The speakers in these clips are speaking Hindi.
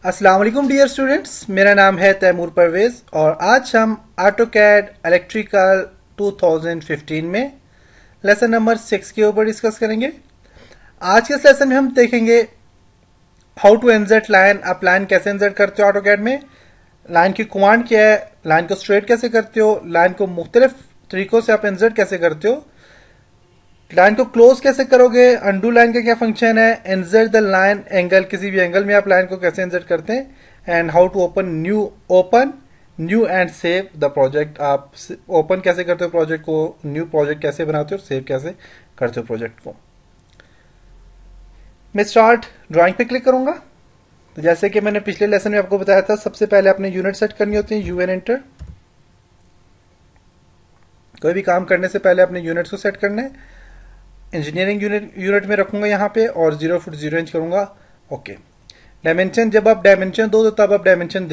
अस्सलाम वालेकुम डियर स्टूडेंट्स, मेरा नाम है तैमूर परवेज़ और आज हम ऑटोकैड इलेक्ट्रिकल 2015 में लेसन नंबर 6 के ऊपर डिस्कस करेंगे। आज के इस लेसन में हम देखेंगे हाउ टू इंसर्ट लाइन। आप लाइन कैसे इंसर्ट करते हो ऑटोकैड में, लाइन की कमांड क्या है, लाइन को स्ट्रेट कैसे करते हो, लाइन को मुख्तलिफ तरीकों से आप इंसर्ट कैसे करते हो, लाइन को क्लोज कैसे करोगे, अंडू लाइन का क्या फंक्शन है, इंसर्ट द लाइन एंगल, किसी भी एंगल में आप लाइन को कैसे इंसर्ट करते हैं, and how to open new and save the project. आप ओपन कैसे करते हो प्रोजेक्ट को, न्यू प्रोजेक्ट कैसे बनाते हो और सेव कैसे करते हो प्रोजेक्ट को। मैं स्टार्ट ड्राइंग पे क्लिक करूंगा। तो जैसे कि मैंने पिछले लेसन में आपको बताया था, सबसे पहले आपने यूनिट सेट करनी होती है, यू एन एंटर। कोई भी काम करने से पहले अपने यूनिट्स को सेट करना है। इंजीनियरिंग यूनिट में रखूंगा यहाँ पे और 0 फुट 0 इंच करूंगा। ओके। डायमेंशन, जब आप डायमेंशन दो तो तब आप डायमेंशन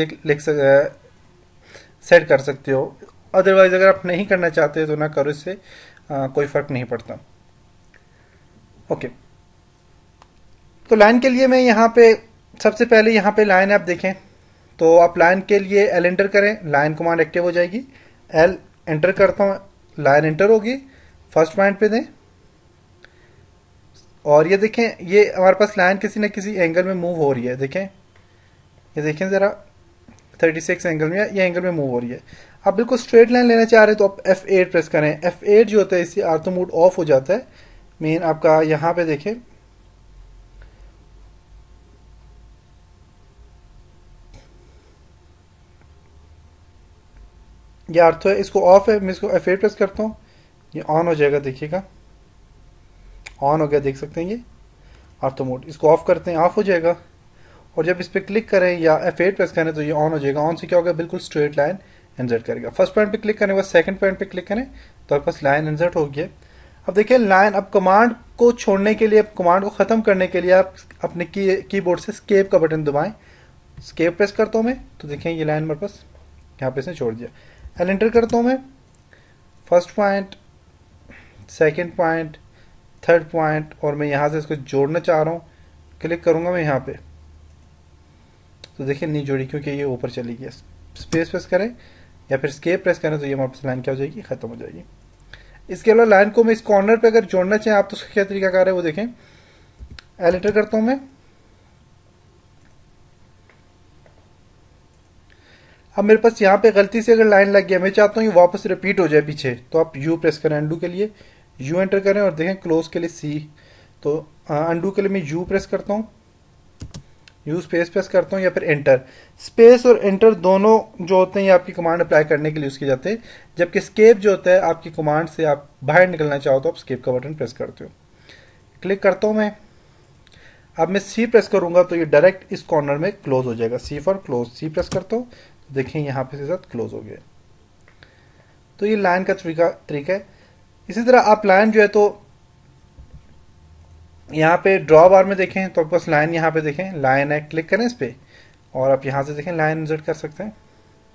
सेट कर सकते हो, अदरवाइज अगर आप नहीं करना चाहते तो ना करो, इससे कोई फर्क नहीं पड़ता। ओके। तो लाइन के लिए मैं यहाँ पे सबसे पहले यहाँ पे लाइन आप देखें तो आप लाइन के लिए एल एंटर करें, लाइन कमांड एक्टिव हो जाएगी। एल एंटर करता हूँ, लाइन एंटर होगी, फर्स्ट पॉइंट पे दें और ये देखें, ये हमारे पास लाइन किसी न किसी एंगल में मूव हो रही है। देखें, ये देखें ज़रा 36 एंगल में, ये एंगल में मूव हो रही है। आप बिल्कुल स्ट्रेट लाइन लेना चाह रहे हैं तो आप F8 प्रेस करें। F8 जो होता है इससे ऑर्थो मोड ऑफ हो जाता है। मेन आपका यहाँ पे देखें, ये ऑर्थो है, इसको ऑफ है। मैं इसको F8 प्रेस करता हूँ, ये ऑन हो जाएगा। देखिएगा ऑन हो गया, देख सकते हैं ये ऑर्थो मोड। इसको ऑफ करते हैं, ऑफ हो जाएगा। और जब इस पर क्लिक करें या F8 प्रेस करें तो ये ऑन हो जाएगा। ऑन से क्या होगा, बिल्कुल स्ट्रेट लाइन इंसर्ट करेगा। फर्स्ट पॉइंट पे क्लिक करने के बाद सेकंड पॉइंट पे क्लिक करें तो आपके पास लाइन इंसर्ट हो गया। अब देखिए लाइन, अब कमांड को छोड़ने के लिए, कमांड को खत्म करने के लिए आप अपने कीबोर्ड से स्केप का बटन दबाएं। स्केप प्रेस करता हूँ मैं तो देखें ये लाइन मेरे पास यहाँ पे से छोड़ दिया। एल एंटर करता हूँ मैं, first point, second point, third point, और मैं यहाँ से इसको जोड़ना चाह रहा हूँ। क्लिक करूंगा मैं यहाँ पे तो देखिए नहीं जोड़ी क्योंकि ये ऊपर चली गई। स्पेस प्रेस करें या फिर स्केप प्रेस करें तो ये वापस लाइन क्या हो जाएगी, खत्म हो जाएगी। इसके अलावा लाइन को मैं इस कॉर्नर पे अगर जोड़ना चाहें आप तो उसका क्या तरीका कार है वो देखें। एल एंटर करता हूं मैं, अब मेरे पास यहाँ पे गलती से अगर लाइन लग गया, मैं चाहता हूँ ये वापस रिपीट हो जाए पीछे, तो आप यू प्रेस करें अंडू के लिए, यू एंटर करें और देखें क्लोज के लिए सी। तो अंडू के लिए मैं यू प्रेस करता हूँ, यू स्पेस प्रेस करता हूँ या फिर एंटर। स्पेस और एंटर दोनों जो होते हैं ये आपकी कमांड अप्लाई करने के लिए यूज किए जाते हैं, जबकि स्केप जो होता है आपकी कमांड से आप बाहर निकलना चाहो तो आप स्केप का बटन प्रेस करते हो। क्लिक करता हूँ मैं, अब मैं सी प्रेस करूंगा तो ये डायरेक्ट इस कॉर्नर में क्लोज हो जाएगा। C for close, C press करता हूँ तो देखें यहाँ पे से साथ क्लोज हो गया। तो ये लाइन का तरीका है। इसी तरह आप लाइन जो है तो यहाँ पे ड्रॉ बार में देखें तो आपके पास लाइन यहाँ पे देखें, लाइन है, क्लिक करें इस पे और आप यहाँ से देखें लाइन इंसर्ट कर सकते हैं।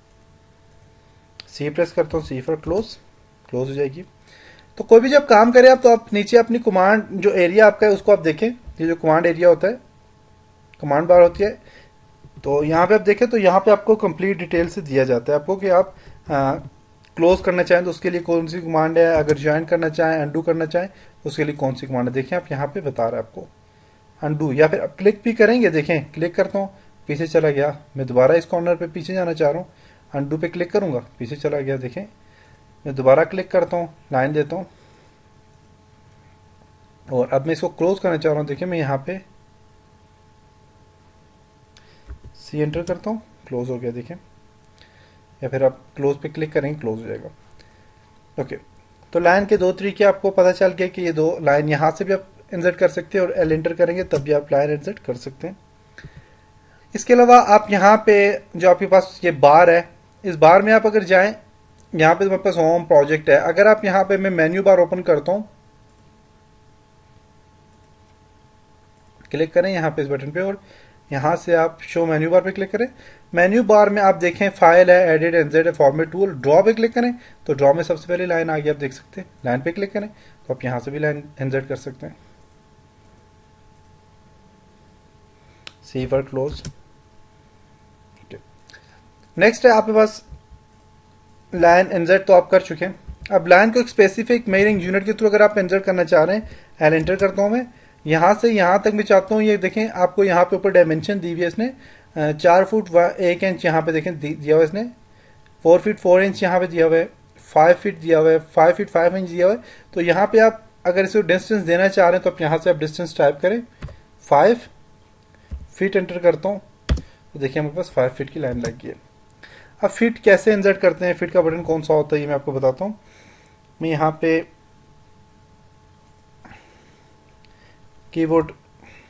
सी प्रेस करता हूँ, सी फॉर क्लोज, क्लोज हो जाएगी। तो कोई भी जब काम करे आप तो आप नीचे अपनी कमांड जो एरिया आपका है उसको आप देखें। ये जो कमांड एरिया होता है, कमांड बार होती है, तो यहाँ पे आप देखें तो यहाँ पे आपको कंप्लीट डिटेल से दिया जाता है आपको कि आप क्लोज करना चाहें तो उसके लिए कौन सी कमांड है, अगर ज्वाइन करना चाहें, अंडू करना चाहें तो उसके लिए कौन सी कमांड है। देखें आप यहाँ पे बता रहा है आपको अंडू, या फिर आप क्लिक भी करेंगे। देखें क्लिक करता हूँ, पीछे चला गया। मैं दोबारा इस कॉर्नर पे पीछे जाना चाह रहा हूँ, अंडू पे क्लिक करूंगा, पीछे चला गया। देखें मैं दोबारा क्लिक करता हूँ, लाइन देता हूँ और अब मैं इसको क्लोज करना चाह रहा हूँ। देखिए मैं यहाँ पे सी एंटर करता हूँ, क्लोज हो गया। देखें, या फिर आप क्लोज पे क्लिक करेंगे, क्लोज हो जाएगा। ओके। तो लाइन के दो तरीके आपको पता चल गए कि ये दो लाइन यहाँ से भी आप इंसर्ट कर सकते हैं और एल एंटर करेंगे तब भी आप लाइन इंसर्ट कर सकते हैं। इसके अलावा आप यहाँ पे जो आपके पास ये बार है, इस बार में आप अगर जाएं, यहाँ पे मेरे पास होम प्रोजेक्ट है, अगर आप यहाँ पे मैं मेन्यू बार ओपन करता हूँ, क्लिक करें यहाँ पे इस बटन पे और यहाँ से आप शो मेन्यू बार पे क्लिक करें। मेन्यू बार में आप देखें फाइल है, एडिट, एनजेड है, फॉर्मेट टूल, ड्रॉ पे क्लिक करें तो ड्रॉ में सबसे पहले लाइन आ गई, आप देख सकते हैं। लाइन पे क्लिक करें तो आप यहाँ से भी लाइन एनजेड कर सकते हैं। सी फॉर क्लोज, नेक्स्ट है आपके पास लाइन एनजेड, तो आप कर चुके हैं। अब लाइन को एक स्पेसिफिक मेजरिंग यूनिट के थ्रू अगर आप एंटर करना चाह रहे हैं, एल एंटर करता हूं मैं, यहां से यहां तक मैं चाहता हूं, ये देखें आपको यहां पे ऊपर डायमेंशन दी हुई है इसने, 4 फुट 1 इंच यहाँ पे देखें दिया हुआ है इसने, 4 फीट 4 इंच यहाँ पे दिया हुआ है, 5 फीट दिया हुआ है, 5 फीट 5 इंच दिया हुआ है। तो यहाँ पे आप अगर इसको डिस्टेंस देना चाह रहे हैं तो आप यहाँ से आप डिस्टेंस टाइप करें, 5 फीट एंटर करता हूँ, तो देखिए हमारे पास 5 फीट की लाइन लग गई है। अब फिट कैसे इंसर्ट करते हैं, फिट का बटन कौन सा होता है ये मैं आपको बताता हूँ। मैं यहाँ पे कीबोर्ड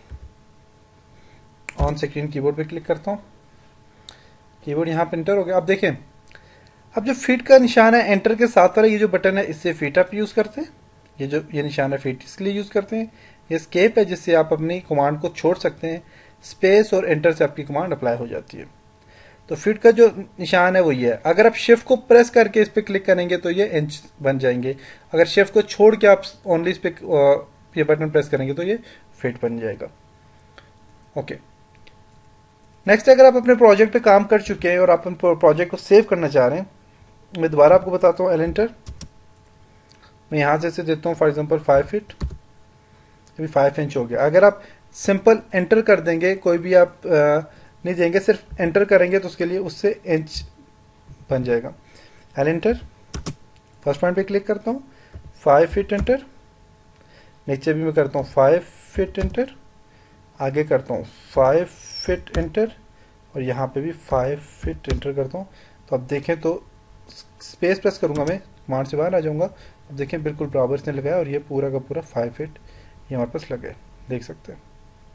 ऑन स्क्रीन कीबोर्ड पे क्लिक करता हूँ, कीबोर्ड यहाँ पे एंटर हो गया। अब देखें, अब जो फिट का निशान है एंटर के साथ वाला ये जो बटन है, इससे फिट आप यूज करते हैं, ये जो ये निशान है फिट इसके लिए यूज करते हैं। ये स्केप है जिससे आप अपनी कमांड को छोड़ सकते हैं, स्पेस और एंटर से आपकी कमांड अप्लाई हो जाती है। तो फिट का जो निशान है वो ये है। अगर आप शिफ्ट को प्रेस करके इस पे क्लिक करेंगे तो ये इंच बन जाएंगे, अगर शिफ्ट को छोड़ के आप ओनली इस पे ये बटन प्रेस करेंगे तो ये फिट बन जाएगा। ओके, नेक्स्ट अगर आप अपने प्रोजेक्ट पे काम कर चुके हैं और आप अपने प्रोजेक्ट को सेव करना चाह रहे हैं, मैं दोबारा आपको बताता हूँ, एल एंटर, मैं यहां से देता हूँ फॉर एग्जांपल 5 फीट, अभी 5 इंच हो गया। अगर आप सिंपल एंटर कर देंगे, कोई भी आप नहीं देंगे, सिर्फ एंटर करेंगे तो उसके लिए उससे इंच बन जाएगा। एल एंटर, फर्स्ट पॉइंट पे क्लिक करता हूँ, 5 फीट एंटर, नीचे भी मैं करता हूँ 5 फीट एंटर, आगे करता हूँ 5 फीट एंटर, और यहाँ पे भी 5 फीट एंटर करता हूँ। तो अब देखें तो स्पेस प्रेस करूंगा मैं, कमांड से बाहर आ जाऊंगा, अब देखें बिल्कुल बराबर इसने लगाया और ये पूरा का पूरा 5 फीट ये हमारे पास लगे, देख सकते हैं।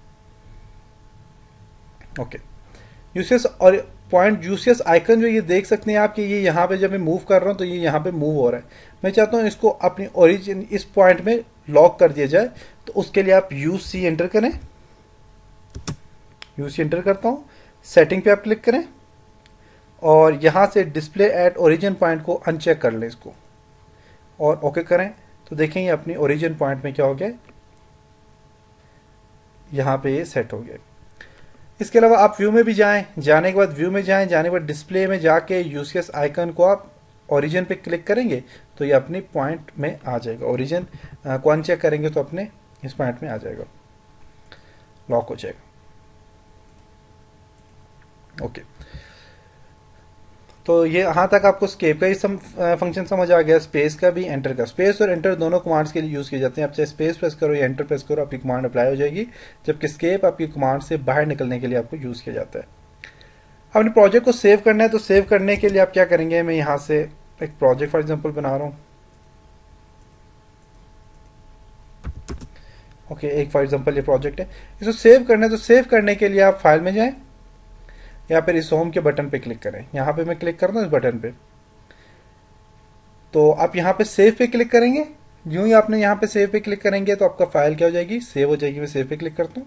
ओके, यूसीएस और पॉइंट यूसीएस आइकन जो ये देख सकते हैं आप कि ये यहाँ पे जब मैं मूव कर रहा हूँ तो ये यहाँ पे मूव हो रहा है। मैं चाहता हूँ इसको अपनी ओरिजिन इस पॉइंट में लॉक कर दिया जाए, तो उसके लिए आप यूसी एंटर करें, यूसी एंटर करता हूँ, सेटिंग पे आप क्लिक करें और यहाँ से डिस्प्ले एट ओरिजिन पॉइंट को अनचेक कर लें इसको और ओके करें। तो देखें ये अपनी ओरिजिन पॉइंट में क्या हो गया, यहाँ पे ये सेट हो गया। इसके अलावा आप व्यू में भी जाएं, जाने के बाद व्यू में जाएं, जाने के बाद डिस्प्ले में जाके यूसीएस आइकन को आप ओरिजिन पे क्लिक करेंगे तो ये अपनी पॉइंट में आ जाएगा। ओरिजिन को अनचेक करेंगे तो अपने इस पॉइंट में आ जाएगा, लॉक हो जाएगा। ओके, तो ये यहाँ तक आपको स्केप का ही फंक्शन समझ आ गया, स्पेस का भी, एंटर का। स्पेस और एंटर दोनों कमांड्स के लिए यूज किए जाते हैं। आप चाहे स्पेस प्रेस करो या एंटर प्रेस करो आपकी कमांड अप्लाई हो जाएगी, जबकि स्केप आपकी कमांड से बाहर निकलने के लिए आपको यूज किया जाता है। अपने प्रोजेक्ट को सेव करना है तो सेव करने के लिए आप क्या करेंगे, मैं यहाँ से एक प्रोजेक्ट फॉर एग्जाम्पल बना रहा हूँ। ओके, एक फॉर एग्जाम्पल ये प्रोजेक्ट है, इसको सेव करना है तो सेव करने के लिए आप फाइल में जाएं या फिर इस होम के बटन पे क्लिक करें। यहाँ पे मैं क्लिक करता हूँ इस बटन पे, तो आप यहाँ पे सेव पे क्लिक करेंगे। यूं ही आपने यहाँ पे सेव पे क्लिक करेंगे तो आपका फाइल क्या हो जाएगी, सेव हो जाएगी। मैं सेव पे क्लिक करता हूँ,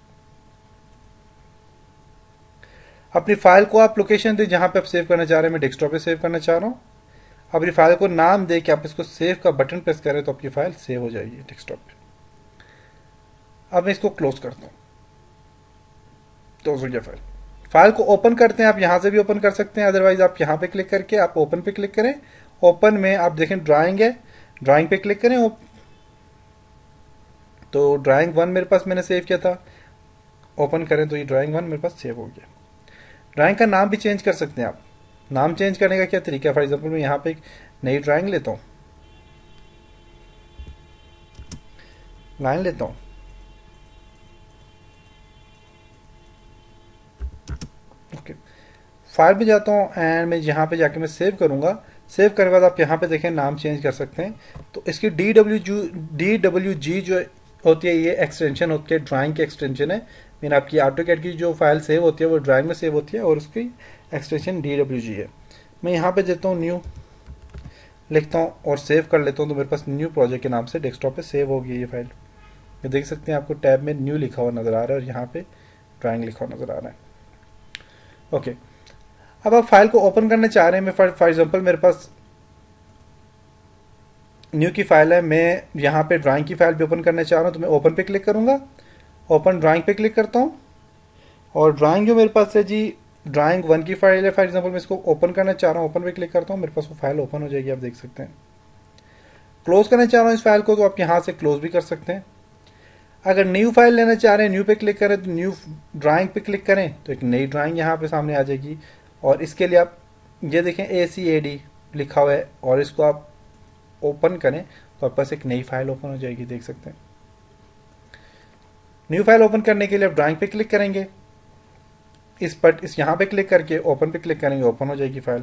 अपनी फाइल को आप लोकेशन दे जहां पे आप सेव करना चाह रहे हैं। मैं डेस्कटॉप पे सेव करना चाह रहा हूँ। अपनी फाइल को नाम दे के आप इसको सेव का बटन प्रेस करें तो आपकी फाइल सेव हो जाएगी डेस्कटॉप पे। अब मैं इसको क्लोज करता हूँ, क्लोज हो गया फाइल। फाइल को ओपन करते हैं, आप यहां से भी ओपन कर सकते हैं, अदरवाइज आप यहां पे क्लिक करके आप ओपन पे क्लिक करें। ओपन में आप देखें ड्राइंग है, ड्राइंग पे क्लिक करें, तो ड्राइंग 1 मेरे पास मैंने सेव किया था, ओपन करें तो ये ड्राइंग 1 मेरे पास सेव हो गया। ड्राइंग का नाम भी चेंज कर सकते हैं आप। नाम चेंज करने का क्या तरीका है, फॉर एग्जांपल मैं यहाँ पे एक नई ड्राइंग लेता हूँ, लाइन लेता हूँ, ओके, फाइल पे जाता हूँ एंड मैं यहाँ पे जाके मैं सेव करूंगा। सेव करने के बाद आप यहाँ पे देखें नाम चेंज कर सकते हैं। तो इसकी DWG जो होती है ये एक्सटेंशन होती है, ड्राइंग की एक्सटेंशन है। मीन आपकी ऑटोकैड की जो फाइल सेव होती है वो ड्राइंग में सेव होती है और उसकी एक्सटेंशन DWG है। मैं यहाँ पे देता हूँ न्यू, लिखता हूँ और सेव कर लेता हूँ, तो मेरे पास न्यू प्रोजेक्ट के नाम से डेस्कटॉप पे सेव हो गई ये फाइल। ये देख सकते हैं आपको टैब में न्यू लिखा हुआ नजर आ रहा है और यहाँ पे ड्राइंग लिखा हुआ नजर आ रहा है। ओके, अब आप फाइल को ओपन करना चाह रहे हैं। मैं फॉर एग्जांपल मेरे पास न्यू की फाइल है, मैं यहाँ पे ड्राइंग की फाइल भी ओपन करना चाह रहा हूँ, तो मैं ओपन पे क्लिक करूंगा, ओपन ड्राइंग पे क्लिक करता हूँ और ड्राइंग जो मेरे पास है जी ड्राइंग 1 की फाइल है, फॉर एग्जांपल मैं इसको ओपन करना चाह रहा हूँ, ओपन पे क्लिक करता हूँ, मेरे पास वो फाइल ओपन हो जाएगी, आप देख सकते हैं। क्लोज करना चाह रहा हूँ इस फाइल को, तो आप यहाँ से क्लोज भी कर सकते हैं। अगर न्यू फाइल लेना चाह रहे हैं, न्यू पे क्लिक करें, तो न्यू ड्राइंग पे क्लिक करें तो एक नई ड्राइंग यहाँ पे सामने आ जाएगी। और इसके लिए आप ये देखें ACAD लिखा हुआ है, और इसको आप ओपन करें तो आपके पास एक नई फाइल ओपन हो जाएगी, देख सकते हैं। न्यू फाइल ओपन करने के लिए आप ड्राइंग पे क्लिक करेंगे, इस यहाँ पे क्लिक करके ओपन पे क्लिक करेंगे, ओपन हो जाएगी फाइल।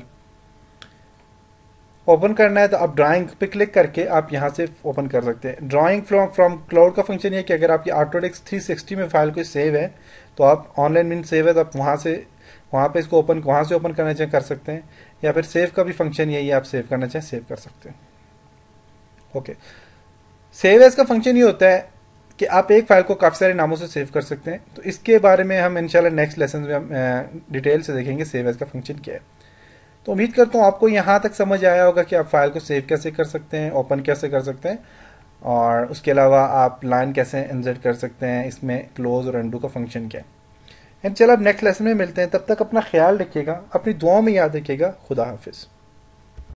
ओपन करना है तो आप ड्राइंग पे क्लिक करके आप यहाँ से ओपन कर सकते हैं। ड्राइंग फ्रॉम क्लाउड का फंक्शन ये है कि अगर आपकी ऑटोडेस्क 360 में फाइल कोई सेव है, तो आप ऑनलाइन में सेव है तो आप वहाँ पे इसको वहाँ से ओपन करना चाहें कर सकते हैं, या फिर सेव का भी फंक्शन यही है, आप सेव करना चाहें सेव कर सकते हैं। ओके, सेव एज का फंक्शन ये होता है कि आप एक फाइल को काफ़ी सारे नामों से सेव कर सकते हैं। तो इसके बारे में हम इंशाल्लाह नेक्स्ट लेसन में हम डिटेल से देखेंगे सेव एज का फंक्शन क्या है। तो उम्मीद करता हूँ आपको यहाँ तक समझ आया होगा कि आप फाइल को सेव कैसे कर सकते हैं, ओपन कैसे कर सकते हैं, और उसके अलावा आप लाइन कैसे इंसर्ट कर सकते हैं, इसमें क्लोज और अंडू का फंक्शन क्या है। एंड चलो अब नेक्स्ट लेसन में मिलते हैं, तब तक अपना ख्याल रखिएगा, अपनी दुआओं में याद रखिएगा। खुदा हाफिज़।